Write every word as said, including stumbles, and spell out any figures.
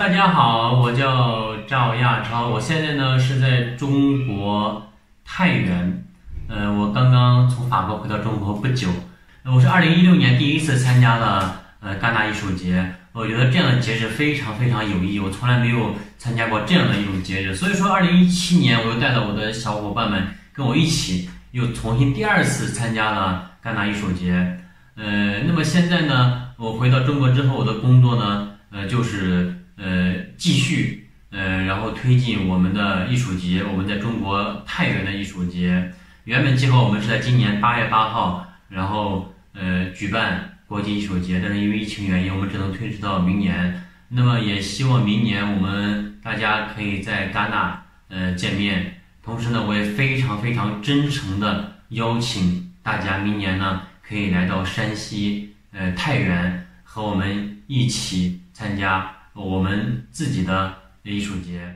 大家好，我叫赵亚超，我现在呢是在中国太原，呃，我刚刚从法国回到中国不久，呃我是二零一六年第一次参加了呃戛纳艺术节，我觉得这样的节日非常非常有意义，我从来没有参加过这样的一种节日，所以说二零一七年我又带着我的小伙伴们跟我一起又重新第二次参加了戛纳艺术节，呃，那么现在呢，我回到中国之后，我的工作呢，呃，就是呃继续呃，然后推进我们的艺术节，我们在中国太原的艺术节。原本计划我们是在今年八月八号，然后呃举办国际艺术节，但是因为疫情原因，我们只能推迟到明年。那么也希望明年我们大家可以在戛纳呃见面。同时呢，我也非常非常真诚的邀请大家明年呢可以来到山西呃太原和我们一起参加我们自己的艺术节。